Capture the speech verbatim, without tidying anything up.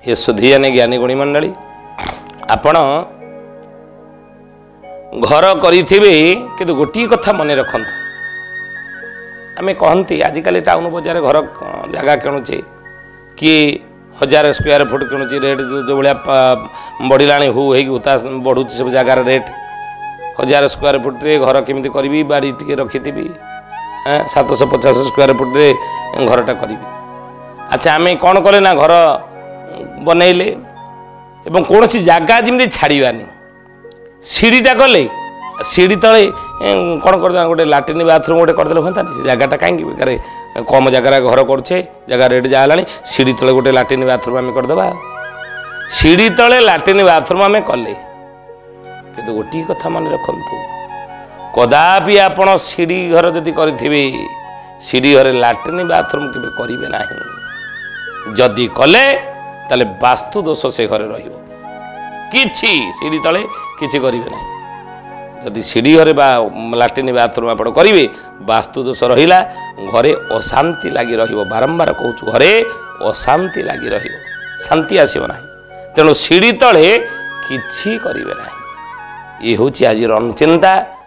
हे सुधियाने ज्ञानी गुणी मंडली आपण घर करिथिबे किंतु गोटी कथा मन रखत आमे कहती आजिकल टाउन बजार घर जगह किणुचे कि हजार स्क्वायर फुट किणुची रेट जो भाया बढ़ला हु होता बढ़ू सब जगार रेट हजार स्क्वायर फुट रे घर केमी करी बाड़ी टी रखी सात सौ पचास स्क्वायर फुट रे घरटा करी अच्छा आम कौन कले ना घर बनइले एवं कौन सी जगह जमी छाड़वानी सीढ़ीटा कले सीढ़ी तले कौन कर गोटे लाट्रिन बाथरूम गोटे करदे हाँ जगहटा कहीं बेकार कम जगार घर करे जगह रेट जहाँ सीढ़ी तले गोटे लाट्रिन बाथरूम आम करदे सीढ़ी तले लाट्रिन बाथरूम आम कले कि गोटे कथा मन रखु कदापि आपण सीढ़ी घर जदि करें सीढ़ी घर लाट्रिन बाथरूम के करेंगे ना जदि कले ताले वास्तु दोष से घरे रही सीढ़ी तले किसी करेंगे ना जदि सीढ़ी घरे लाट्रिन बाथरूम आप करेंगे वास्तु दोष रहा घरे अशांति लगी रही बारंबार कहूँ घरे अशांति लगी रही शांति आसना तेणु सीढ़ी तले किछि करेंगे ना ये हूँ आज अनुचिंता।